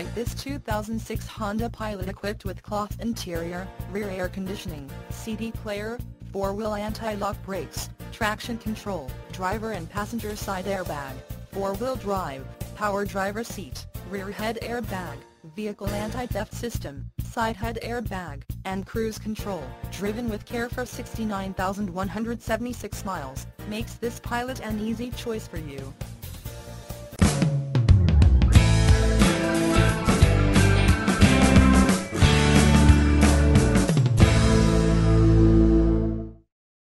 like this 2006 Honda Pilot equipped with cloth interior, rear air conditioning, CD player, 4-wheel anti-lock brakes, traction control, driver and passenger side airbag, 4-wheel drive, power driver seat, rear head airbag, vehicle anti-theft system, side head airbag, and cruise control. Driven with care for 69,176 miles, makes this Pilot an easy choice for you.